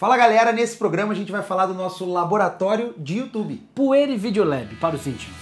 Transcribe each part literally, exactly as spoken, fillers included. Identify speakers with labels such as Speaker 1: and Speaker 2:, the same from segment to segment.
Speaker 1: Fala galera, nesse programa a gente vai falar do nosso laboratório de YouTube.
Speaker 2: Poeira e Videolab, para os íntimos.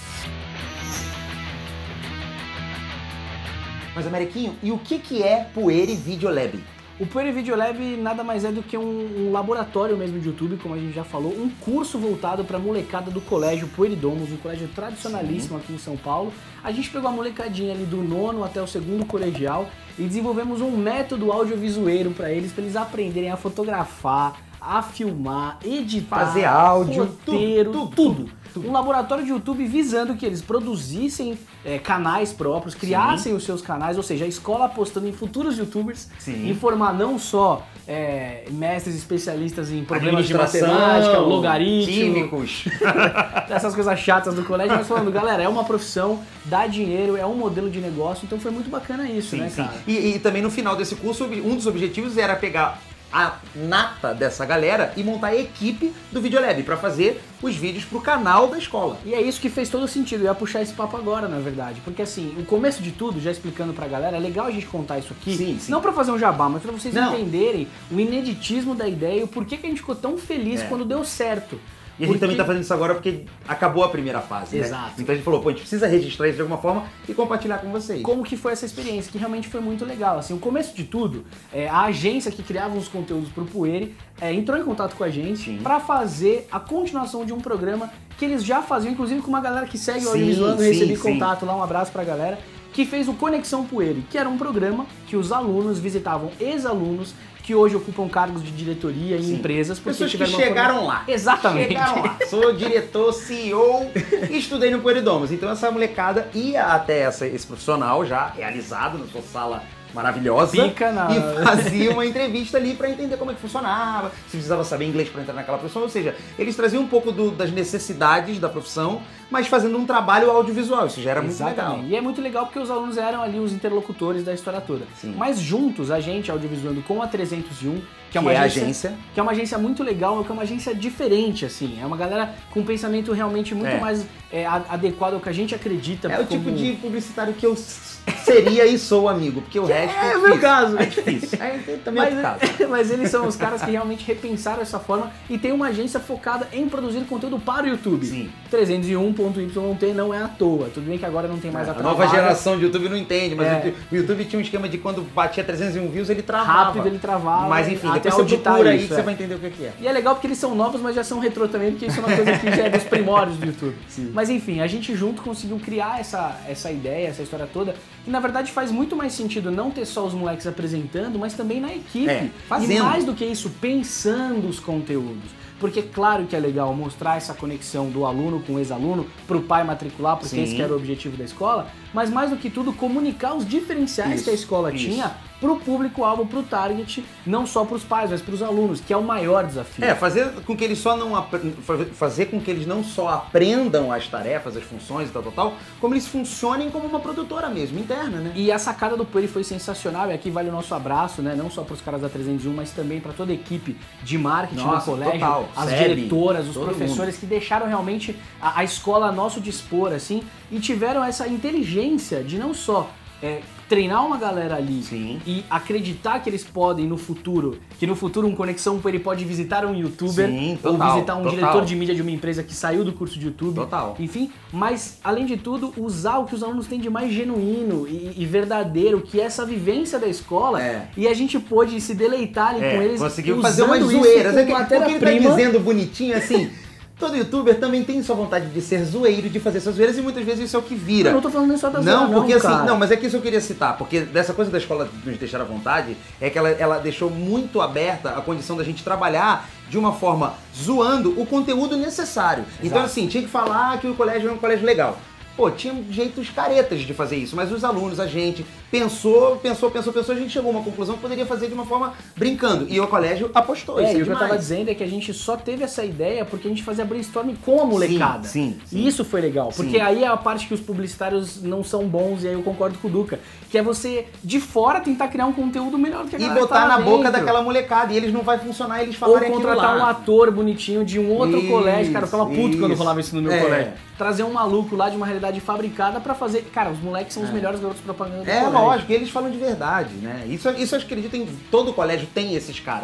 Speaker 1: Mas, Ameriquinho, e o que que é Poeira e Videolab?
Speaker 2: O Poeira e Videolab nada mais é do que um, um laboratório mesmo de YouTube, como a gente já falou, um curso voltado para a molecada do colégio Poeridomos, um colégio tradicionalíssimo Sim. aqui em São Paulo. A gente pegou a molecadinha ali do nono até o segundo colegial e desenvolvemos um método audiovisueiro para eles, para eles aprenderem a fotografar, a filmar, editar,
Speaker 1: fazer áudio,
Speaker 2: roteiro,
Speaker 1: tudo, tudo,
Speaker 2: tudo.
Speaker 1: tudo.
Speaker 2: Um laboratório de YouTube visando que eles produzissem é, canais próprios, criassem Sim. os seus canais, ou seja, a escola apostando em futuros youtubers,
Speaker 1: Sim.
Speaker 2: em formar não só é, mestres especialistas em problemas de matemática, logaritmo,
Speaker 1: químicos,
Speaker 2: essas coisas chatas do colégio, mas falando, galera, é uma profissão, dá dinheiro, é um modelo de negócio, então foi muito bacana isso,
Speaker 1: sim,
Speaker 2: né,
Speaker 1: sim.
Speaker 2: cara?
Speaker 1: E, e também no final desse curso, um dos objetivos era pegar a nata dessa galera e montar a equipe do Videolab para fazer os vídeos pro canal da escola.
Speaker 2: E é isso que fez todo sentido, eu ia puxar esse papo agora, na verdade, porque assim, o começo de tudo, já explicando pra galera, é legal a gente contar isso aqui,
Speaker 1: sim, sim.
Speaker 2: não pra fazer um jabá, mas pra vocês
Speaker 1: não.
Speaker 2: entenderem o ineditismo da ideia e o porquê que a gente ficou tão feliz
Speaker 1: é.
Speaker 2: quando deu certo.
Speaker 1: E a gente porque... também tá fazendo isso agora porque acabou a primeira fase,
Speaker 2: Exato.
Speaker 1: Né? Então a gente falou, pô, a gente precisa registrar isso de alguma forma e compartilhar com vocês.
Speaker 2: Como que foi essa experiência, que realmente foi muito legal. Assim, o começo de tudo, é, a agência que criava os conteúdos pro Poeira é, entrou em contato com a gente para fazer a continuação de um programa que eles já faziam, inclusive com uma galera que segue o Audiovisuando, eu recebi sim. contato lá, um abraço pra galera, que fez o Conexão Poeira, que era um programa que os alunos visitavam ex-alunos que hoje ocupam cargos de diretoria em Sim. empresas.
Speaker 1: Pessoas que chegaram forma... lá.
Speaker 2: Exatamente.
Speaker 1: Chegaram lá. Sou diretor, C E O e estudei no Poeridomos. Então essa molecada ia até essa, esse profissional já realizado na sua sala maravilhosa
Speaker 2: Pica na...
Speaker 1: e fazia uma entrevista ali para entender como é que funcionava, se precisava saber inglês para entrar naquela profissão, ou seja, eles traziam um pouco do, das necessidades da profissão, mas fazendo um trabalho audiovisual, isso já era
Speaker 2: Exatamente.
Speaker 1: muito legal.
Speaker 2: E é muito legal porque os alunos eram ali os interlocutores da história toda.
Speaker 1: Sim.
Speaker 2: Mas juntos, a gente, Audiovisuando com a trezentos e um, que é
Speaker 1: uma
Speaker 2: que
Speaker 1: agência,
Speaker 2: é agência, que é uma agência muito legal, que é uma agência diferente, assim, é uma galera com um pensamento realmente muito é. mais é, adequado ao que a gente acredita.
Speaker 1: É como... o tipo de publicitário que eu seria e sou, amigo, porque o
Speaker 2: que
Speaker 1: resto
Speaker 2: é,
Speaker 1: é
Speaker 2: o meu caso.
Speaker 1: É difícil. É, também
Speaker 2: mas,
Speaker 1: é caso.
Speaker 2: Mas eles são os caras que realmente repensaram essa forma e tem uma agência focada em produzir conteúdo para o YouTube.
Speaker 1: Sim.
Speaker 2: trezentos e um ponto Y T não é à toa. Tudo bem que agora não tem mais
Speaker 1: é,
Speaker 2: a
Speaker 1: A
Speaker 2: travada.
Speaker 1: nova geração de YouTube não entende, mas
Speaker 2: é.
Speaker 1: o YouTube tinha um esquema de quando batia trezentos e um views, ele travava.
Speaker 2: Rápido ele travava.
Speaker 1: Mas enfim,
Speaker 2: até
Speaker 1: depois você procura aí
Speaker 2: isso,
Speaker 1: que
Speaker 2: é.
Speaker 1: você vai entender o que é.
Speaker 2: E é legal porque eles são novos, mas já são retrô também, porque isso é uma coisa que já é dos primórdios do YouTube.
Speaker 1: Sim.
Speaker 2: Mas enfim, a gente junto conseguiu criar essa, essa ideia, essa história toda, que na verdade faz muito mais sentido não ter só os moleques apresentando, mas também na equipe.
Speaker 1: É, fazendo.
Speaker 2: E mais do que isso, pensando os conteúdos. Porque claro que é legal mostrar essa conexão do aluno com o ex-aluno pro pai matricular, porque
Speaker 1: Sim.
Speaker 2: esse que era o objetivo da escola, mas mais do que tudo comunicar os diferenciais
Speaker 1: isso,
Speaker 2: que a escola
Speaker 1: isso.
Speaker 2: tinha pro público-alvo, pro target, não só pros pais, mas pros alunos, que é o maior desafio.
Speaker 1: É, fazer com que eles só não fazer com que eles não só aprendam as tarefas, as funções e tal, tal, tal, como eles funcionem como uma produtora mesmo, interna, né?
Speaker 2: E a sacada do Poeira foi sensacional, e aqui vale o nosso abraço, né? Não só pros caras da trezentos e um, mas também para toda a equipe de marketing
Speaker 1: Nossa,
Speaker 2: do colégio,
Speaker 1: total.
Speaker 2: as
Speaker 1: Sebe,
Speaker 2: diretoras, os professores mundo. que deixaram realmente a, a escola a nosso dispor, assim, e tiveram essa inteligência de não só é, treinar uma galera ali
Speaker 1: Sim.
Speaker 2: e acreditar que eles podem no futuro, que no futuro um Conexão Poeira pode visitar um youtuber,
Speaker 1: Sim,
Speaker 2: ou
Speaker 1: total,
Speaker 2: visitar um
Speaker 1: total.
Speaker 2: diretor de mídia de uma empresa que saiu do curso de YouTube,
Speaker 1: Total.
Speaker 2: enfim, mas além de tudo, usar o que os alunos têm de mais genuíno e, e verdadeiro, que é essa vivência da escola,
Speaker 1: é.
Speaker 2: e a gente pôde se deleitar ali
Speaker 1: é,
Speaker 2: com eles.
Speaker 1: Conseguiu fazer umas zoeiras, é que, porque ele tá dizendo bonitinho assim. Todo youtuber também tem sua vontade de ser zoeiro, de fazer suas zoeiras, e muitas vezes isso é o que vira.
Speaker 2: Eu não tô falando nem só da zoeira,
Speaker 1: não, porque
Speaker 2: não,
Speaker 1: assim,
Speaker 2: cara.
Speaker 1: não, mas é que isso eu queria citar, porque dessa coisa da escola nos deixar à vontade, é que ela, ela deixou muito aberta a condição da gente trabalhar de uma forma zoando o conteúdo necessário. Exato. Então assim, tinha que falar que o colégio é um colégio legal. Pô, tinha jeitos caretas de fazer isso, mas os alunos, a gente, pensou, pensou, pensou, pensou, a gente chegou a uma conclusão que poderia fazer de uma forma brincando. E o colégio apostou,
Speaker 2: é,
Speaker 1: isso é
Speaker 2: e o que eu tava
Speaker 1: demais.
Speaker 2: dizendo é que a gente só teve essa ideia porque a gente fazia brainstorming com a molecada.
Speaker 1: Sim, sim, sim.
Speaker 2: E isso foi legal, porque
Speaker 1: Sim.
Speaker 2: aí é a parte que os publicitários não são bons, e aí eu concordo com o Duca, que é você, de fora, tentar criar um conteúdo melhor do que a
Speaker 1: E
Speaker 2: galera
Speaker 1: botar
Speaker 2: tá
Speaker 1: na
Speaker 2: dentro.
Speaker 1: boca daquela molecada, e eles não vai funcionar, eles
Speaker 2: Ou
Speaker 1: falarem aquilo
Speaker 2: contratar
Speaker 1: lá.
Speaker 2: um ator bonitinho de um outro
Speaker 1: Isso,
Speaker 2: colégio, cara, eu ficava puto
Speaker 1: isso.
Speaker 2: quando rolava isso no meu
Speaker 1: É.
Speaker 2: colégio. Trazer um maluco lá de uma realidade fabricada pra fazer... Cara, os moleques são os
Speaker 1: É.
Speaker 2: melhores garotos propaganda do
Speaker 1: É,
Speaker 2: colégio.
Speaker 1: lógico, e eles falam de verdade, né? Isso, isso eu acredito em todo colégio tem esses caras.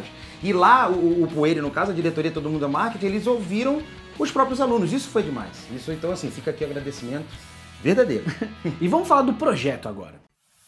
Speaker 1: E lá, o, o Poeire, no caso, a diretoria, todo mundo da marketing, eles ouviram os próprios alunos. Isso foi demais. Isso, então, assim, fica aqui o agradecimento verdadeiro.
Speaker 2: E vamos falar do projeto agora.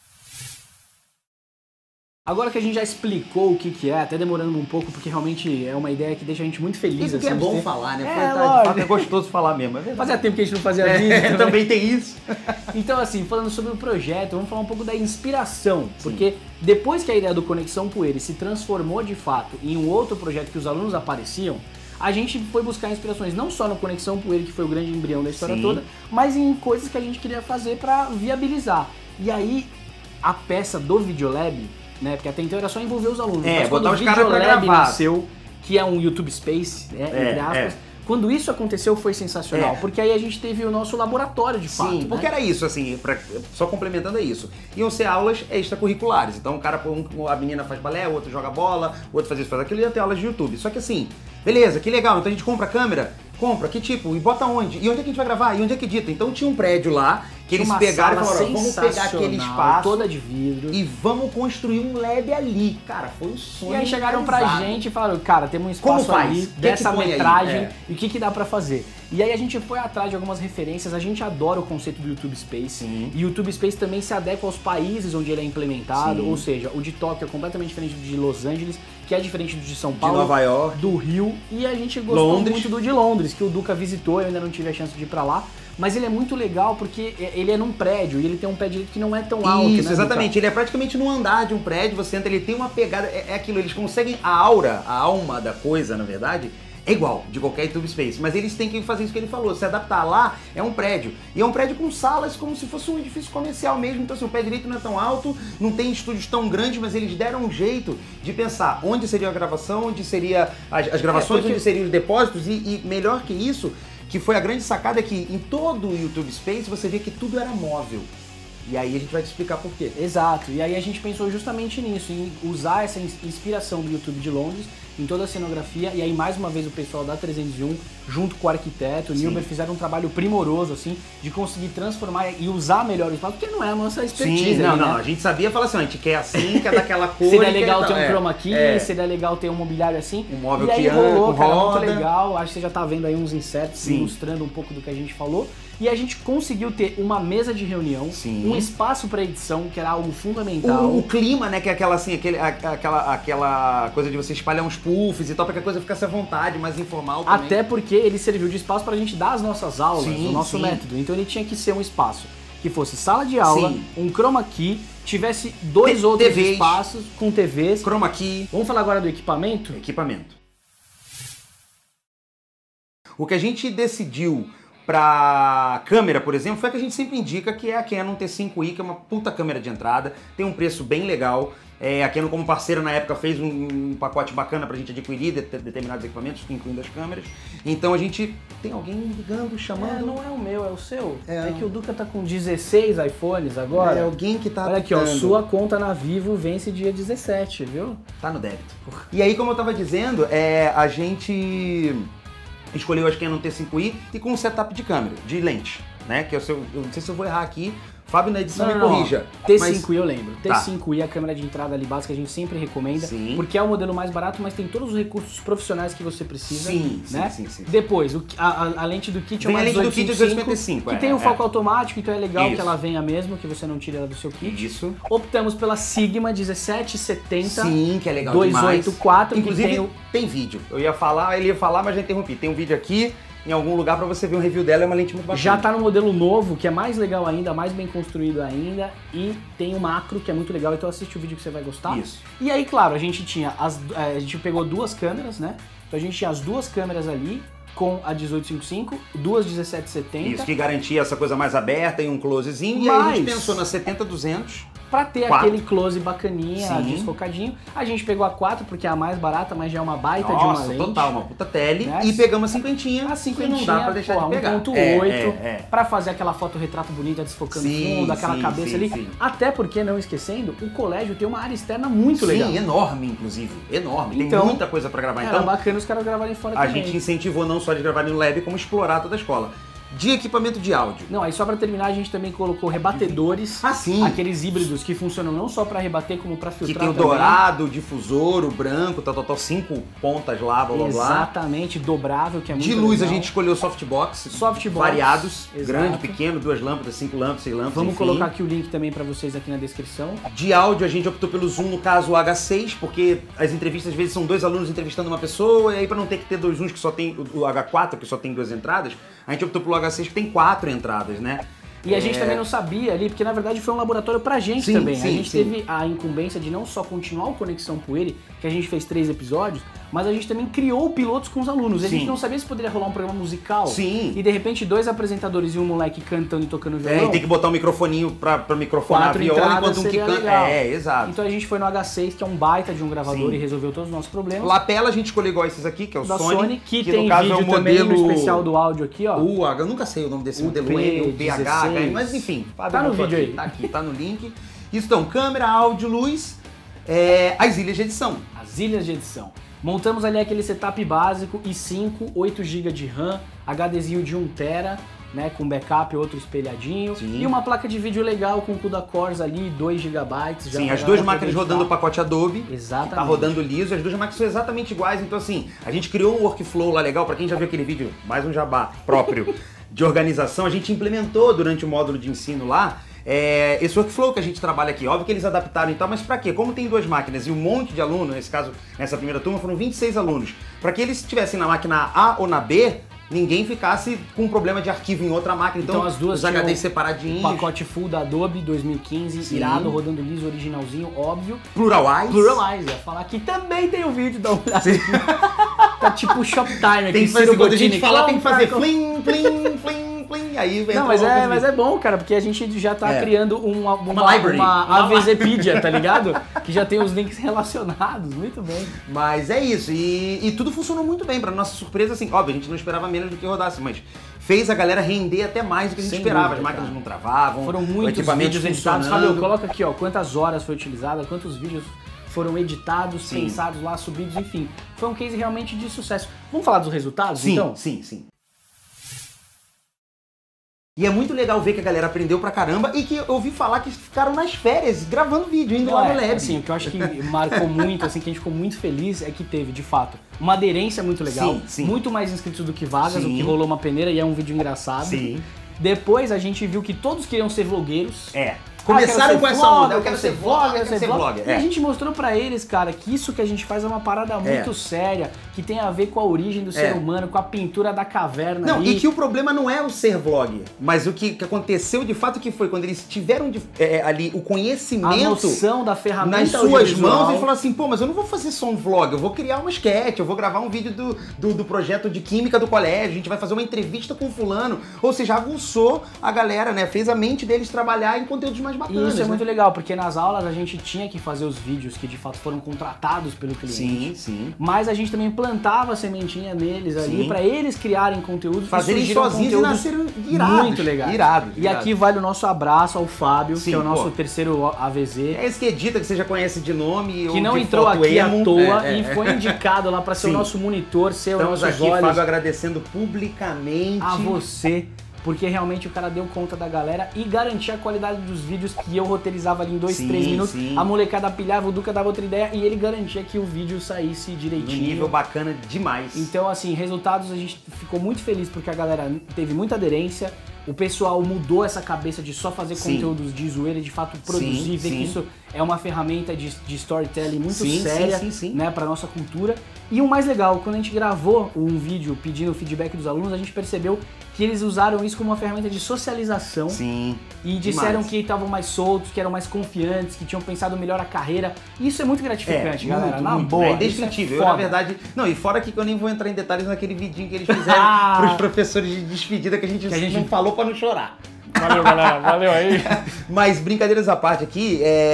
Speaker 2: Agora que a gente já explicou o que que é, até demorando um pouco, porque realmente é uma ideia que deixa a gente muito feliz.
Speaker 1: Isso
Speaker 2: assim,
Speaker 1: que é bom
Speaker 2: ter...
Speaker 1: falar, né?
Speaker 2: É,
Speaker 1: Foi, tá,
Speaker 2: lógico.
Speaker 1: de fato, é gostoso falar mesmo. É
Speaker 2: Fazia tempo que a gente não fazia vídeo.
Speaker 1: é,
Speaker 2: também.
Speaker 1: também tem isso.
Speaker 2: Então, assim, falando sobre o projeto, vamos falar um pouco da inspiração. Sim. Porque depois que a ideia do Conexão Poeire se transformou de fato em um outro projeto que os alunos apareciam, a gente foi buscar inspirações não só no Conexão Poeire, que foi o grande embrião da história Sim. toda, mas em coisas que a gente queria fazer para viabilizar. E aí, a peça do Videolab, né, porque até então era só envolver os alunos.
Speaker 1: É,
Speaker 2: mas
Speaker 1: botar
Speaker 2: quando
Speaker 1: os
Speaker 2: o
Speaker 1: caras pra
Speaker 2: Videolab
Speaker 1: gravar.
Speaker 2: nasceu, que é um YouTube Space, né,
Speaker 1: É,
Speaker 2: entre aspas,
Speaker 1: é.
Speaker 2: quando isso aconteceu foi sensacional,
Speaker 1: É.
Speaker 2: porque aí a gente teve o nosso laboratório de fato.
Speaker 1: Sim, porque
Speaker 2: né?
Speaker 1: era isso, assim, pra, só complementando é isso. Iam ser aulas extracurriculares. Então o cara, um, a menina faz balé, o outro joga bola, o outro faz isso, faz aquilo, e ia ter aulas de YouTube. Só que assim, beleza, que legal, então a gente compra a câmera, compra, que tipo, e bota onde? E onde é que a gente vai gravar? E onde é que edita? Então tinha um prédio lá, que eles pegaram e falaram, vamos pegar aquele espaço
Speaker 2: toda de vidro
Speaker 1: e vamos construir um lab ali. Cara, foi um sonho.
Speaker 2: E aí chegaram pra
Speaker 1: realizado.
Speaker 2: gente e falaram, cara, temos um espaço
Speaker 1: Como faz?
Speaker 2: ali,
Speaker 1: Que que
Speaker 2: dessa
Speaker 1: põe aí?
Speaker 2: metragem,
Speaker 1: É.
Speaker 2: e o que que dá pra fazer? E aí a gente foi atrás de algumas referências, a gente adora o conceito do YouTube Space.
Speaker 1: Sim.
Speaker 2: E o YouTube Space também se adequa aos países onde ele é implementado,
Speaker 1: Sim.
Speaker 2: ou seja, o de Tóquio é completamente diferente do de Los Angeles, que é diferente do de São
Speaker 1: De
Speaker 2: Paulo,
Speaker 1: Nova York.
Speaker 2: do Rio, e a gente gostou
Speaker 1: Londres.
Speaker 2: muito do de Londres, que o Duca visitou, eu ainda não tive a chance de ir pra lá. Mas ele é muito legal porque ele é num prédio e ele tem um pé direito que não é tão alto,
Speaker 1: Isso,
Speaker 2: né,
Speaker 1: exatamente.
Speaker 2: Duca?
Speaker 1: Ele é praticamente num andar de um prédio, você entra, ele tem uma pegada, é, é aquilo, eles conseguem, a aura, a alma da coisa, na verdade, é igual, de qualquer YouTube Space, mas eles têm que fazer isso que ele falou, se adaptar lá, é um prédio. E é um prédio com salas como se fosse um edifício comercial mesmo, então assim, o pé direito não é tão alto, não tem estúdios tão grandes, mas eles deram um jeito de pensar onde seria a gravação, onde seria as, as gravações, é porque... onde seriam os depósitos, e, e melhor que isso, que foi a grande sacada, é que em todo o YouTube Space você vê que tudo era móvel. E aí a gente vai te explicar por quê.
Speaker 2: Exato, e aí a gente pensou justamente nisso, em usar essa inspiração do YouTube de Londres em toda a cenografia, e aí mais uma vez o pessoal da trezentos e um, junto com o arquiteto, o Nilber, fizeram um trabalho primoroso, assim, de conseguir transformar e usar melhor o espaço, porque não é a nossa expertise.
Speaker 1: Sim, não,
Speaker 2: ali,
Speaker 1: não,
Speaker 2: né?
Speaker 1: a gente sabia, falar assim, a gente quer assim, quer daquela cor.
Speaker 2: Seria legal ter um
Speaker 1: é,
Speaker 2: chroma key,
Speaker 1: é.
Speaker 2: seria legal ter um mobiliário assim.
Speaker 1: Um móvel
Speaker 2: e aí
Speaker 1: que anda,
Speaker 2: rolou,
Speaker 1: com
Speaker 2: cara,
Speaker 1: roda.
Speaker 2: muito legal, acho que você já tá vendo aí uns insetos
Speaker 1: Sim.
Speaker 2: ilustrando um pouco do que a gente falou. E a gente conseguiu ter uma mesa de reunião,
Speaker 1: Sim.
Speaker 2: um espaço para edição, que era algo fundamental.
Speaker 1: O, o clima, né, que é aquela assim, aquele, a- aquela, aquela coisa de você espalhar uns puffs e tal, pra que a coisa ficasse à vontade, mais informal também.
Speaker 2: Até porque ele serviu de espaço pra gente dar as nossas aulas,
Speaker 1: Sim,
Speaker 2: o nosso
Speaker 1: sim.
Speaker 2: método. Então ele tinha que ser um espaço que fosse sala de aula,
Speaker 1: Sim.
Speaker 2: um chroma key, tivesse dois
Speaker 1: T-
Speaker 2: outros
Speaker 1: T Vs.
Speaker 2: espaços com T Vs.
Speaker 1: Chroma key,
Speaker 2: Vamos falar agora do equipamento?
Speaker 1: equipamento. O que a gente decidiu pra câmera, por exemplo, foi a que a gente sempre indica, que é a Canon T cinco i, que é uma puta câmera de entrada, tem um preço bem legal. É, a Canon, como parceira na época, fez um, um pacote bacana pra gente adquirir de, de, determinados equipamentos, incluindo as câmeras. Então a gente... Tem alguém ligando, chamando?
Speaker 2: É, não é o meu, é o seu.
Speaker 1: É.
Speaker 2: É, que o Duca tá com dezesseis iPhones agora.
Speaker 1: É alguém que tá
Speaker 2: Olha aqui, ó,
Speaker 1: apitando.
Speaker 2: sua conta na Vivo vence dia dezessete, viu?
Speaker 1: Tá no débito. E aí, como eu tava dizendo, é, a gente escolheu as Canon T cinco i e com um setup de câmera, de lente, né? Que eu, eu, eu não sei se eu vou errar aqui, Fábio na edição
Speaker 2: Não,
Speaker 1: me
Speaker 2: não,
Speaker 1: corrija.
Speaker 2: T
Speaker 1: mas-
Speaker 2: cinco i eu lembro.
Speaker 1: Tá.
Speaker 2: T cinco i é a câmera de entrada ali básica, a gente sempre recomenda.
Speaker 1: Sim.
Speaker 2: Porque é o modelo mais barato, mas tem todos os recursos profissionais que você precisa.
Speaker 1: Sim, sim,
Speaker 2: né?
Speaker 1: sim, sim.
Speaker 2: Depois, o, a, a- a lente do kit é
Speaker 1: Vem
Speaker 2: uma
Speaker 1: a lente do kit
Speaker 2: dezoito
Speaker 1: dezoito cinquenta e cinco,
Speaker 2: que
Speaker 1: é,
Speaker 2: tem o
Speaker 1: é.
Speaker 2: foco automático, então é legal
Speaker 1: Isso.
Speaker 2: que ela venha mesmo, que você não tire ela do seu kit.
Speaker 1: Isso.
Speaker 2: Optamos pela Sigma dezessete setenta.
Speaker 1: Sim, que é legal
Speaker 2: dois
Speaker 1: demais.
Speaker 2: oito quatro, que
Speaker 1: Inclusive,
Speaker 2: tem o-
Speaker 1: tem vídeo. Eu ia falar, ele ia falar, mas já interrompi. Tem um vídeo aqui, em algum lugar, pra você ver um review dela, é uma lente muito bacana.
Speaker 2: Já tá no modelo novo, que é mais legal ainda, mais bem construído ainda, e tem o macro, que é muito legal, então assiste o vídeo que você vai gostar.
Speaker 1: Isso.
Speaker 2: E aí, claro, a gente tinha as, eh, a gente pegou duas câmeras, né? Então a gente tinha as duas câmeras ali, com a dezoito cinquenta e cinco, duas dezessete setenta.
Speaker 1: Isso, que garantia essa coisa mais aberta e um closezinho. E aí a gente
Speaker 2: Mas-
Speaker 1: pensou na setenta duzentos.
Speaker 2: Pra ter
Speaker 1: Quatro.
Speaker 2: aquele close bacaninha,
Speaker 1: Sim.
Speaker 2: desfocadinho. A gente pegou a quatro, porque é a mais barata, mas já é uma baita de uma
Speaker 1: Nossa,
Speaker 2: lente.
Speaker 1: total, uma puta tele.
Speaker 2: Né?
Speaker 1: E pegamos a cinquentinha.
Speaker 2: A
Speaker 1: que
Speaker 2: cinquentinha,
Speaker 1: não dá pra deixar
Speaker 2: porra,
Speaker 1: de pegar.
Speaker 2: um ponto
Speaker 1: É,
Speaker 2: oito,
Speaker 1: é, é.
Speaker 2: pra fazer aquela foto retrato bonita, desfocando
Speaker 1: Sim,
Speaker 2: fundo, aquela
Speaker 1: sim,
Speaker 2: cabeça
Speaker 1: sim,
Speaker 2: ali.
Speaker 1: sim.
Speaker 2: Até porque, não esquecendo, o colégio tem uma área externa muito legal.
Speaker 1: Sim, enorme, inclusive. Enorme.
Speaker 2: Então,
Speaker 1: Tem muita coisa pra gravar.
Speaker 2: Era
Speaker 1: Então,
Speaker 2: bacana os caras gravarem fora
Speaker 1: a
Speaker 2: também.
Speaker 1: gente incentivou não só de gravar no lab, como explorar toda a escola. de equipamento de áudio.
Speaker 2: Não, aí só pra terminar, a gente também colocou rebatedores.
Speaker 1: Ah, sim.
Speaker 2: Aqueles híbridos que funcionam não só pra rebater, como pra filtrar
Speaker 1: Que tem o
Speaker 2: também.
Speaker 1: dourado, o difusor, o branco, tal, tal, tal, cinco pontas lá, blá, blá, blá.
Speaker 2: Exatamente, dobrável, que é muito
Speaker 1: De luz
Speaker 2: legal.
Speaker 1: a gente escolheu softbox.
Speaker 2: Softbox.
Speaker 1: Variados,
Speaker 2: Exato.
Speaker 1: grande, pequeno, duas lâmpadas, cinco lâmpadas, seis lâmpadas,
Speaker 2: Vamos
Speaker 1: enfim.
Speaker 2: colocar aqui o link também pra vocês aqui na descrição.
Speaker 1: De áudio a gente optou pelo Zoom, no caso o H seis, porque as entrevistas às vezes são dois alunos entrevistando uma pessoa, e aí pra não ter que ter dois Zooms que só tem o H quatro, que só tem duas entradas, a gente optou pelo H seis que tem quatro entradas, né?
Speaker 2: E a
Speaker 1: É.
Speaker 2: gente também não sabia ali, porque na verdade foi um laboratório pra gente
Speaker 1: Sim,
Speaker 2: também.
Speaker 1: sim,
Speaker 2: a gente
Speaker 1: sim.
Speaker 2: teve a incumbência de não só continuar o Conexão Poeira, que a gente fez três episódios, mas a gente também criou pilotos com os alunos. A
Speaker 1: Sim.
Speaker 2: gente não sabia se poderia rolar um programa musical.
Speaker 1: Sim.
Speaker 2: E de repente dois apresentadores e um moleque cantando e tocando violão.
Speaker 1: É, e tem que botar um microfoninho pra, pra microfonar
Speaker 2: Quatro
Speaker 1: a viola
Speaker 2: entradas
Speaker 1: enquanto um que
Speaker 2: seria
Speaker 1: canta.
Speaker 2: legal.
Speaker 1: É, exato.
Speaker 2: Então a gente foi no H seis, que é um baita de um gravador
Speaker 1: Sim.
Speaker 2: e resolveu todos os nossos problemas.
Speaker 1: Lapela a gente escolheu igual esses aqui, que é o
Speaker 2: da
Speaker 1: Sony,
Speaker 2: Sony, que,
Speaker 1: que
Speaker 2: tem
Speaker 1: no caso
Speaker 2: vídeo
Speaker 1: é o
Speaker 2: também
Speaker 1: modelo
Speaker 2: no especial do áudio aqui, ó.
Speaker 1: U H, eu nunca sei o nome desse
Speaker 2: U
Speaker 1: modelo,
Speaker 2: P
Speaker 1: M, U P H,
Speaker 2: dezesseis.
Speaker 1: mas enfim.
Speaker 2: Tá no
Speaker 1: botou
Speaker 2: vídeo
Speaker 1: aqui,
Speaker 2: aí.
Speaker 1: Tá aqui, tá no link. Isso, então, câmera, áudio, luz, é, as ilhas de edição.
Speaker 2: As ilhas de edição. Montamos ali aquele setup básico, i cinco, oito gigas de RAM, HDzinho de um tera, né, com backup, outro espelhadinho,
Speaker 1: Sim.
Speaker 2: e uma placa de vídeo legal com CUDA Cores ali, dois gigabytes. já
Speaker 1: Sim,
Speaker 2: pra
Speaker 1: as duas
Speaker 2: galera
Speaker 1: máquinas
Speaker 2: poder
Speaker 1: rodando o
Speaker 2: editar.
Speaker 1: pacote Adobe.
Speaker 2: Exatamente.
Speaker 1: Tá rodando liso, as duas máquinas são exatamente iguais, então assim, a gente criou um workflow lá legal, pra quem já viu aquele vídeo, mais um jabá próprio de organização, a gente implementou durante o módulo de ensino lá, é, esse workflow que a gente trabalha aqui. Óbvio que eles adaptaram e tal, mas pra quê? Como tem duas máquinas e um monte de alunos, nesse caso, nessa primeira turma, foram vinte e seis alunos, pra que eles estivessem na máquina A ou na B, ninguém ficasse com um problema de arquivo em outra máquina, então,
Speaker 2: Então as duas
Speaker 1: os H Ds
Speaker 2: tinham
Speaker 1: separadinhos,
Speaker 2: Pacote full da Adobe dois mil e quinze,
Speaker 1: Sim.
Speaker 2: irado, rodando liso, originalzinho, óbvio.
Speaker 1: Pluralize.
Speaker 2: Pluralize, ia falar que também tem o vídeo, dá uma olhada. Tá tipo Shoptime aqui.
Speaker 1: Tem que fazer,
Speaker 2: Ciro
Speaker 1: quando a gente
Speaker 2: Bottini,
Speaker 1: falar, tem que fazer
Speaker 2: compra-
Speaker 1: flim, flim, flim, flim, aí vem.
Speaker 2: Não, mas é, mas é bom, cara, porque a gente já tá
Speaker 1: É.
Speaker 2: criando uma, uma,
Speaker 1: Uma library.
Speaker 2: uma
Speaker 1: Uma
Speaker 2: AVZpedia, tá ligado? Que já tem os links relacionados, muito bem.
Speaker 1: Mas é isso, e, e tudo funcionou muito bem, pra nossa surpresa, assim, óbvio, a gente não esperava menos do que rodasse, mas fez a galera render até mais do que a gente
Speaker 2: Sem
Speaker 1: esperava,
Speaker 2: dúvida,
Speaker 1: as máquinas
Speaker 2: cara.
Speaker 1: não travavam,
Speaker 2: Foram
Speaker 1: o
Speaker 2: muitos
Speaker 1: equipamento
Speaker 2: vídeos editados.
Speaker 1: funcionando.
Speaker 2: Fabio, coloca aqui, ó, quantas horas foi utilizada, quantos vídeos foram editados,
Speaker 1: Sim.
Speaker 2: pensados lá, subidos, enfim. Foi um case realmente de sucesso. Vamos falar dos resultados,
Speaker 1: Sim,
Speaker 2: então?
Speaker 1: sim, sim. E é muito legal ver que a galera aprendeu pra caramba e que eu ouvi falar que ficaram nas férias gravando vídeo, indo
Speaker 2: Não,
Speaker 1: lá no
Speaker 2: é,
Speaker 1: Lab.
Speaker 2: assim, o que eu acho que marcou muito, assim, que a gente ficou muito feliz é que teve, de fato, uma aderência muito legal,
Speaker 1: Sim, sim.
Speaker 2: muito mais inscritos do que vagas,
Speaker 1: Sim.
Speaker 2: o que rolou uma peneira e é um vídeo engraçado.
Speaker 1: Sim.
Speaker 2: Depois a gente viu que todos queriam ser vlogueiros.
Speaker 1: É.
Speaker 2: Ah,
Speaker 1: Começaram
Speaker 2: quero
Speaker 1: com
Speaker 2: ser
Speaker 1: essa
Speaker 2: vlogger,
Speaker 1: onda, eu quero ser vlogger, eu quero ser vlogger.
Speaker 2: E a
Speaker 1: É.
Speaker 2: gente mostrou pra eles, cara, que isso que a gente faz é uma parada muito
Speaker 1: É.
Speaker 2: séria, que tem a ver com a origem do ser
Speaker 1: É.
Speaker 2: humano, com a pintura da caverna
Speaker 1: Não,
Speaker 2: ali.
Speaker 1: e que o problema não é o ser vlogger, mas o que, que aconteceu de fato que foi quando eles tiveram de- é, ali o
Speaker 2: a
Speaker 1: conhecimento
Speaker 2: noção da ferramenta
Speaker 1: nas suas
Speaker 2: audiovisual.
Speaker 1: mãos e falaram assim, pô, mas eu não vou fazer só um vlog, eu vou criar uma sketch, eu vou gravar um vídeo do, do, do projeto de química do colégio, a gente vai fazer uma entrevista com fulano, ou seja, aguçou a galera, né, fez a mente deles trabalhar em conteúdos mais
Speaker 2: E
Speaker 1: bacanas.
Speaker 2: isso é
Speaker 1: né?
Speaker 2: muito legal, porque nas aulas a gente tinha que fazer os vídeos que de fato foram contratados pelo cliente.
Speaker 1: Sim, sim.
Speaker 2: Mas a gente também plantava a sementinha neles ali
Speaker 1: Sim.
Speaker 2: pra eles criarem conteúdos.
Speaker 1: Fazerem
Speaker 2: surgiram
Speaker 1: sozinhos e
Speaker 2: conteúdos
Speaker 1: nasceram irados.
Speaker 2: muito legais.
Speaker 1: Irados,
Speaker 2: E
Speaker 1: irados.
Speaker 2: aqui vale o nosso abraço ao Fábio,
Speaker 1: Sim,
Speaker 2: que é o nosso
Speaker 1: pô.
Speaker 2: terceiro A V Z.
Speaker 1: É esse que edita, que você já conhece de nome.
Speaker 2: Que
Speaker 1: ou
Speaker 2: não
Speaker 1: de
Speaker 2: entrou
Speaker 1: foto
Speaker 2: aqui
Speaker 1: emo.
Speaker 2: à toa
Speaker 1: É, é,
Speaker 2: e
Speaker 1: é.
Speaker 2: foi indicado lá pra ser
Speaker 1: Sim.
Speaker 2: o nosso monitor, ser os
Speaker 1: Estamos
Speaker 2: nossos
Speaker 1: aqui,
Speaker 2: olhos
Speaker 1: Fábio, agradecendo publicamente.
Speaker 2: a você, porque realmente o cara deu conta da galera e garantia a qualidade dos vídeos que eu roteirizava ali em dois,
Speaker 1: Sim,
Speaker 2: três minutos.
Speaker 1: sim.
Speaker 2: A molecada pilhava, o Duca dava outra ideia e ele garantia que o vídeo saísse
Speaker 1: Num
Speaker 2: direitinho.
Speaker 1: nível bacana demais.
Speaker 2: Então, assim, resultados a gente ficou muito feliz porque a galera teve muita aderência. O pessoal mudou essa cabeça de só fazer
Speaker 1: Sim.
Speaker 2: conteúdos de zoeira, de fato produzir,
Speaker 1: Sim,
Speaker 2: ver
Speaker 1: sim.
Speaker 2: que isso é uma ferramenta de, de storytelling muito
Speaker 1: Sim,
Speaker 2: séria,
Speaker 1: sim, sim, sim.
Speaker 2: né, pra nossa cultura. E o mais legal, quando a gente gravou um vídeo pedindo o feedback dos alunos, a gente percebeu que eles usaram isso como uma ferramenta de socialização.
Speaker 1: Sim.
Speaker 2: E disseram
Speaker 1: demais.
Speaker 2: que estavam mais soltos, que eram mais confiantes, que tinham pensado melhor a carreira. Isso é muito gratificante,
Speaker 1: É,
Speaker 2: galera.
Speaker 1: muito,
Speaker 2: Na
Speaker 1: muito.
Speaker 2: boa.
Speaker 1: É
Speaker 2: isso
Speaker 1: indescritível. Eu,
Speaker 2: foda.
Speaker 1: na verdade. Não, e fora que eu nem vou entrar em detalhes naquele vidinho que eles fizeram
Speaker 2: Ah.
Speaker 1: pros professores de despedida que a gente,
Speaker 2: Que a gente-
Speaker 1: não falou pra não chorar.
Speaker 2: Valeu, galera. Valeu aí.
Speaker 1: Mas brincadeiras à parte aqui, é,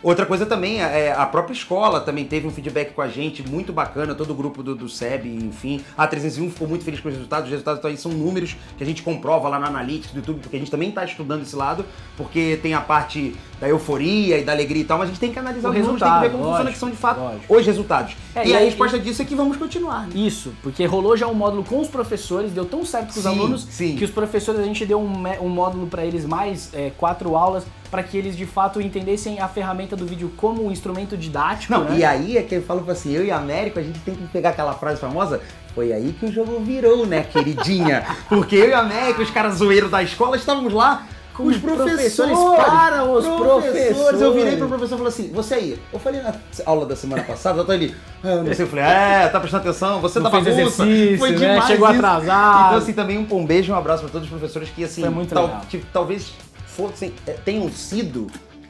Speaker 1: Outra coisa também, é, a própria escola também teve um feedback com a gente muito bacana, todo o grupo do, do S E B, enfim. A trezentos e um ficou muito feliz com os resultados. Os resultados então, aí são números que a gente comprova lá na Analytics do YouTube, porque a gente também está estudando esse lado, porque tem a parte da euforia e da alegria e tal, mas a gente tem que analisar o os números, tem que ver como funciona, que são de fato lógico. Os resultados. É, e, e a resposta e... disso é que vamos continuar. Né?
Speaker 2: Isso, porque rolou já um módulo com os professores, deu tão certo com os sim, alunos, sim. que os professores, a gente deu um, um módulo para eles, mais é, quatro aulas, para que eles de fato entendessem a ferramenta do vídeo como um instrumento didático.
Speaker 1: Não,
Speaker 2: né?
Speaker 1: E aí é que eu falo assim, eu e a Américo, a gente tem que pegar aquela frase famosa, foi aí que o jogo virou, né, queridinha? Porque eu e a Américo, os caras zoeiros da escola, estávamos lá com os professores, professores
Speaker 2: para os professores. professores.
Speaker 1: Eu virei pro professor e falei assim, você aí, eu falei na aula da semana passada, eu tô ali, ah, eu não sei, eu falei, é, tá prestando atenção, você
Speaker 2: não
Speaker 1: tá
Speaker 2: fez exercício, foi demais, né? Chegou
Speaker 1: isso.
Speaker 2: atrasado.
Speaker 1: Então assim, também um, um beijo, um abraço para todos os professores que assim,
Speaker 2: foi muito
Speaker 1: tal,
Speaker 2: legal.
Speaker 1: Tipo, talvez fossem, tenham sido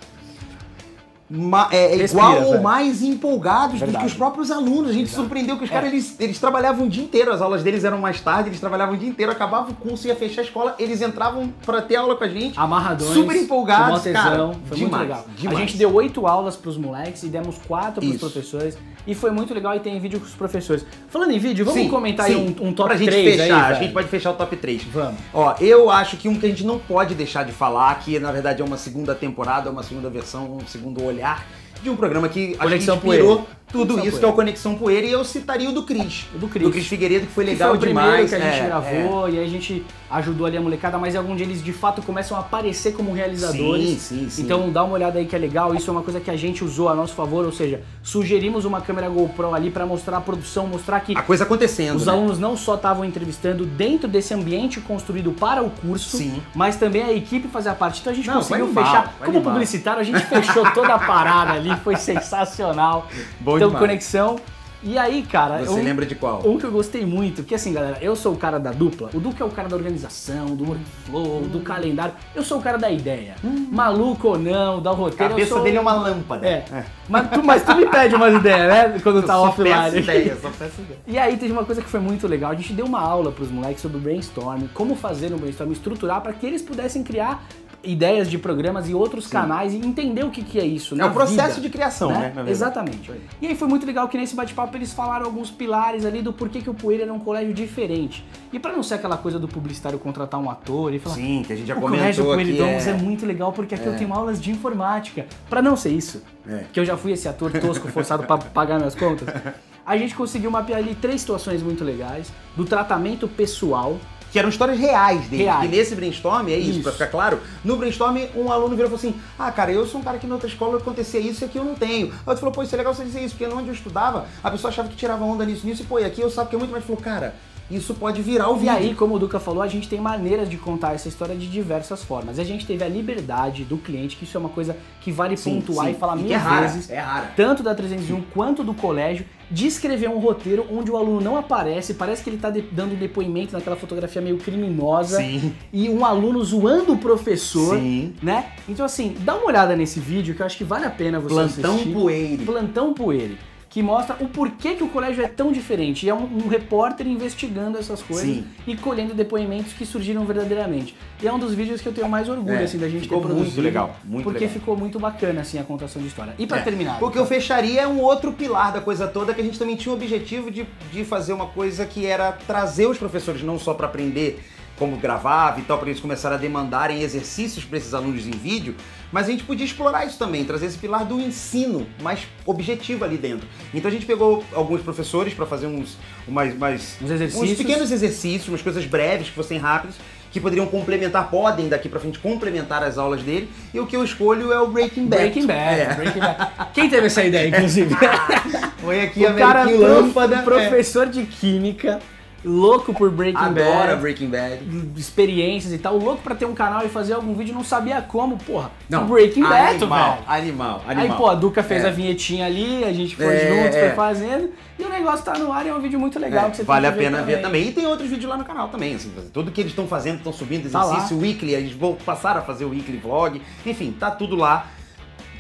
Speaker 1: Ma, é, Respira, igual velho. ou mais empolgados Verdade. do que os próprios alunos. A gente Verdade. surpreendeu que os é. caras, eles, eles trabalhavam o dia inteiro, as aulas deles eram mais tarde, eles trabalhavam o dia inteiro, acabava o curso, ia fechar a escola, eles entravam pra ter aula com a gente.
Speaker 2: Amarradões.
Speaker 1: Super empolgados,
Speaker 2: cara. Foi demais, muito legal. Demais. A gente deu oito aulas pros moleques e demos quatro pros Isso. professores. E foi muito legal e tem vídeo com os professores. Falando em vídeo, vamos sim, comentar sim. aí um, um top
Speaker 1: pra gente
Speaker 2: três
Speaker 1: fechar,
Speaker 2: aí,
Speaker 1: a gente pode fechar o top três.
Speaker 2: Vamos.
Speaker 1: Ó, eu acho que um que a gente não pode deixar de falar, que na verdade é uma segunda temporada, uma segunda versão, um segundo olhar, de um programa que a gente inspirou tudo Conexão isso, Poeira. que é o Conexão Poeira, e eu citaria o do Cris.
Speaker 2: O do Cris.
Speaker 1: Do Cris Figueiredo, que foi legal
Speaker 2: que foi o
Speaker 1: demais.
Speaker 2: que a gente
Speaker 1: é,
Speaker 2: gravou,
Speaker 1: é.
Speaker 2: e aí a gente ajudou ali a molecada, mas algum dia eles de fato começam a aparecer como realizadores.
Speaker 1: Sim, sim, sim.
Speaker 2: Então dá uma olhada aí que é legal, isso é uma coisa que a gente usou a nosso favor, ou seja, sugerimos uma câmera GoPro ali pra mostrar a produção, mostrar que
Speaker 1: a coisa acontecendo.
Speaker 2: Os
Speaker 1: né?
Speaker 2: alunos não só estavam entrevistando dentro desse ambiente construído para o curso,
Speaker 1: sim.
Speaker 2: mas também a equipe fazia parte. Então a gente
Speaker 1: não,
Speaker 2: conseguiu
Speaker 1: animal,
Speaker 2: fechar. Como animal. publicitário, a gente fechou toda a parada ali, foi sensacional.
Speaker 1: Bom
Speaker 2: então,
Speaker 1: demais.
Speaker 2: Conexão. E aí, cara...
Speaker 1: Você
Speaker 2: um,
Speaker 1: lembra de qual?
Speaker 2: Um que eu gostei muito, que assim, galera, eu sou o cara da dupla, o Duca é o cara da organização, do workflow, hum. do calendário, eu sou o cara da ideia. Hum. Maluco ou não, da roteiro,
Speaker 1: A cabeça
Speaker 2: eu sou...
Speaker 1: dele é uma lâmpada.
Speaker 2: É. é. Mas, tu, mas tu me pede umas ideias, né? Quando
Speaker 1: eu
Speaker 2: tá
Speaker 1: só
Speaker 2: offline.
Speaker 1: Peço ideia, só peço ideia.
Speaker 2: E aí teve uma coisa que foi muito legal, a gente deu uma aula pros moleques sobre brainstorming, como fazer um brainstorming, estruturar para que eles pudessem criar ideias de programas e outros Sim. canais e entender o que, que é isso.
Speaker 1: É o processo
Speaker 2: vida,
Speaker 1: de criação, né?
Speaker 2: né? Exatamente. E aí foi muito legal que nesse bate-papo eles falaram alguns pilares ali do porquê que o Poeira era um colégio diferente. E pra não ser aquela coisa do publicitário contratar um ator e falar...
Speaker 1: Sim, que a gente já
Speaker 2: o
Speaker 1: comentou
Speaker 2: colégio Poeira
Speaker 1: aqui.
Speaker 2: Domus
Speaker 1: É...
Speaker 2: é muito legal porque aqui
Speaker 1: é.
Speaker 2: eu tenho aulas de informática. Pra não ser isso, é. que eu já fui esse ator tosco forçado pra pagar minhas contas, a gente conseguiu mapear ali três situações muito legais. Do tratamento pessoal,
Speaker 1: que eram histórias reais dele.
Speaker 2: Reais.
Speaker 1: E nesse brainstorm, é isso, isso, pra ficar claro, no brainstorm um aluno virou e falou assim, ah, cara, eu sou um cara que na outra escola acontecia isso e aqui eu não tenho. Aí outro falou, pô, isso é legal você dizer isso, porque onde eu estudava, a pessoa achava que tirava onda nisso, nisso, e pô, e aqui eu sabe que é muito mais. Falou, cara, isso pode virar o vídeo.
Speaker 2: E aí, como o Duca falou, a gente tem maneiras de contar essa história de diversas formas. A gente teve a liberdade do cliente, que isso é uma coisa que vale sim, pontuar sim. e falar e mil
Speaker 1: é rara,
Speaker 2: vezes,
Speaker 1: é rara.
Speaker 2: tanto da trezentos e um quanto do colégio, de escrever um roteiro onde o aluno não aparece, parece que ele tá de, dando depoimento naquela fotografia meio criminosa,
Speaker 1: sim.
Speaker 2: e um aluno zoando o professor,
Speaker 1: sim.
Speaker 2: né? Então assim, dá uma olhada nesse vídeo que eu acho que vale a pena você
Speaker 1: Plantão
Speaker 2: assistir.
Speaker 1: Poeire.
Speaker 2: Plantão Poeire. Que mostra o porquê que o colégio é tão diferente. E é um, um repórter investigando essas coisas Sim. e colhendo depoimentos que surgiram verdadeiramente. E é um dos vídeos que eu tenho mais orgulho, é, assim, da gente
Speaker 1: ficou
Speaker 2: ter produzido.
Speaker 1: Muito legal, muito
Speaker 2: Porque
Speaker 1: legal.
Speaker 2: ficou muito bacana, assim, a contação de história. E pra
Speaker 1: é,
Speaker 2: terminar...
Speaker 1: Porque eu fecharia é um outro pilar da coisa toda, que a gente também tinha o objetivo de, de fazer uma coisa que era trazer os professores não só para aprender como gravava e tal, para eles começarem a demandarem exercícios para esses alunos em vídeo, mas a gente podia explorar isso também, trazer esse pilar do ensino mais objetivo ali dentro. Então a gente pegou alguns professores para fazer uns, umas, umas,
Speaker 2: uns, exercícios.
Speaker 1: uns pequenos exercícios, umas coisas breves, que fossem rápidas, que poderiam complementar, podem daqui pra frente complementar as aulas dele, e o que eu escolho é o Breaking Bad.
Speaker 2: Breaking Bad, é. Breaking Bad. Quem teve essa ideia, inclusive?
Speaker 1: Foi aqui
Speaker 2: o
Speaker 1: a
Speaker 2: cara
Speaker 1: lâmpada.
Speaker 2: Professor é. de Química, louco por Breaking
Speaker 1: Adora
Speaker 2: Bad.
Speaker 1: Adora Breaking Bad.
Speaker 2: Experiências e tal, louco pra ter um canal e fazer algum vídeo, não sabia como, porra.
Speaker 1: Não,
Speaker 2: Breaking Bad,
Speaker 1: animal,
Speaker 2: velho.
Speaker 1: Animal, animal.
Speaker 2: Aí, pô, a Duca fez é. a vinhetinha ali, a gente foi é, junto, é. foi fazendo, e o negócio tá no ar e é um vídeo muito legal.
Speaker 1: É,
Speaker 2: que você
Speaker 1: vale
Speaker 2: tem
Speaker 1: a
Speaker 2: que ver
Speaker 1: pena
Speaker 2: também.
Speaker 1: ver também. E tem outros vídeos lá no canal também, assim, tudo que eles estão fazendo, estão subindo
Speaker 2: tá
Speaker 1: exercício, lá. weekly, eles vão passar a fazer o weekly vlog, enfim, tá tudo lá.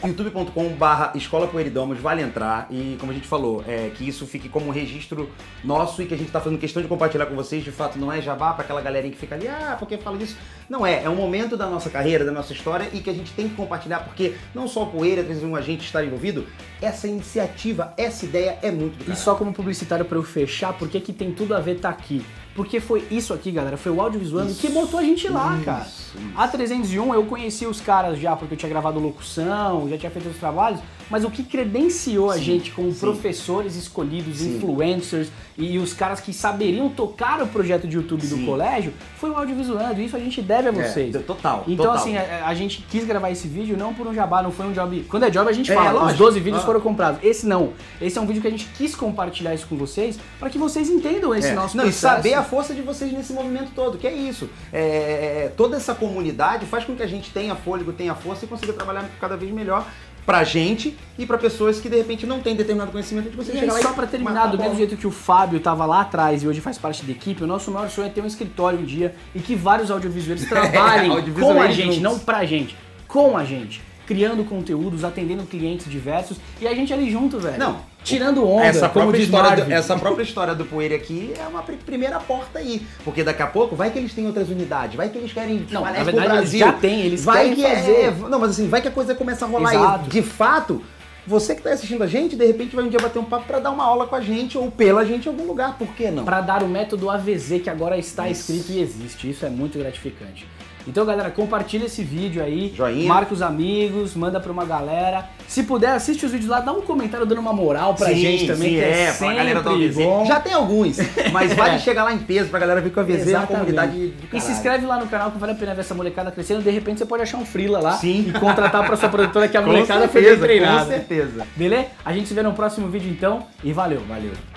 Speaker 1: youtube ponto com barra Escola Poeridomos, vale entrar. E como a gente falou, é, que isso fique como um registro nosso e que a gente tá fazendo questão de compartilhar com vocês. De fato, não é jabá pra aquela galerinha que fica ali, ah, por que fala disso? Não é, é um momento da nossa carreira, da nossa história e que a gente tem que compartilhar, porque não só o Poeira, três em um, a gente estar envolvido, essa iniciativa, essa ideia é muito do
Speaker 2: E
Speaker 1: caralho.
Speaker 2: só como publicitário pra eu fechar, porque que tem tudo a ver tá aqui. Porque foi isso aqui, galera, foi o Audiovisuando que botou a gente lá,
Speaker 1: isso,
Speaker 2: cara.
Speaker 1: isso.
Speaker 2: A trezentos e um eu conheci os caras já, porque eu tinha gravado locução, já tinha feito os trabalhos, mas o que credenciou a
Speaker 1: Sim,
Speaker 2: gente como
Speaker 1: sim.
Speaker 2: professores escolhidos,
Speaker 1: Sim.
Speaker 2: influencers e os caras que saberiam tocar o projeto de YouTube do
Speaker 1: Sim.
Speaker 2: colégio, foi o Audiovisuando, e isso a gente deve a vocês.
Speaker 1: É, total,
Speaker 2: Então,
Speaker 1: total.
Speaker 2: assim, a, a gente quis gravar esse vídeo não por um jabá, não foi um job. Quando é job, a gente
Speaker 1: É,
Speaker 2: fala, os
Speaker 1: lógico.
Speaker 2: doze vídeos
Speaker 1: Ah.
Speaker 2: foram comprados. Esse não. Esse é um vídeo que a gente quis compartilhar isso com vocês, para que vocês entendam esse
Speaker 1: É.
Speaker 2: nosso
Speaker 1: Não,
Speaker 2: processo.
Speaker 1: e saber a força de vocês nesse movimento todo, que é isso. É, toda essa comunidade faz com que a gente tenha fôlego, tenha força e consiga trabalhar cada vez melhor pra gente e pra pessoas que de repente não têm determinado conhecimento de você
Speaker 2: E aí,
Speaker 1: chegar lá
Speaker 2: só
Speaker 1: e
Speaker 2: pra terminar,
Speaker 1: matar
Speaker 2: do
Speaker 1: a
Speaker 2: mesmo
Speaker 1: bola.
Speaker 2: jeito que o Fábio tava lá atrás e hoje faz parte da equipe, o nosso maior sonho é ter um escritório um dia e que vários audiovisuais trabalhem
Speaker 1: audiovisuais
Speaker 2: com a gente,
Speaker 1: juntos.
Speaker 2: não pra gente, com a gente. Criando conteúdos, atendendo clientes diversos e a gente ali junto, velho.
Speaker 1: Não,
Speaker 2: tirando onda,
Speaker 1: essa
Speaker 2: como
Speaker 1: própria,
Speaker 2: diz
Speaker 1: história do,
Speaker 2: Marvel.
Speaker 1: essa própria história do Poeira aqui é uma pri- primeira porta aí. Porque daqui a pouco vai que eles têm outras unidades, vai que eles querem
Speaker 2: Não,
Speaker 1: espalhar
Speaker 2: na
Speaker 1: isso pro
Speaker 2: verdade, eles
Speaker 1: Brasil.
Speaker 2: já têm, eles
Speaker 1: vai
Speaker 2: querem
Speaker 1: que
Speaker 2: fazer.
Speaker 1: É, não, mas assim, vai que a coisa começa a rolar
Speaker 2: Exato.
Speaker 1: aí. De fato, você que tá assistindo a gente, de repente vai um dia bater um papo pra dar uma aula com a gente ou pela gente em algum lugar, por que não?
Speaker 2: Para dar o método A V Z que agora está
Speaker 1: Isso.
Speaker 2: escrito e existe. Isso é muito gratificante. Então, galera, compartilha esse vídeo aí,
Speaker 1: Joinha.
Speaker 2: marca os amigos, manda pra uma galera. Se puder, assiste os vídeos lá, dá um comentário dando uma moral pra
Speaker 1: Sim,
Speaker 2: gente também,
Speaker 1: sim,
Speaker 2: que é,
Speaker 1: é, pra
Speaker 2: sempre
Speaker 1: galera do A V Z.
Speaker 2: bom.
Speaker 1: Já tem alguns, mas vale chegar lá em peso pra galera ver que o A V Z é uma
Speaker 2: Exatamente.
Speaker 1: comunidade de
Speaker 2: E
Speaker 1: caralho.
Speaker 2: se inscreve lá no canal que vale a pena ver essa molecada crescendo. De repente você pode achar um freela lá
Speaker 1: Sim.
Speaker 2: e contratar pra sua produtora que a
Speaker 1: Com
Speaker 2: molecada foi bem
Speaker 1: certeza,
Speaker 2: treinada.
Speaker 1: com certeza.
Speaker 2: Beleza? A gente se vê no próximo vídeo então e valeu.
Speaker 1: Valeu.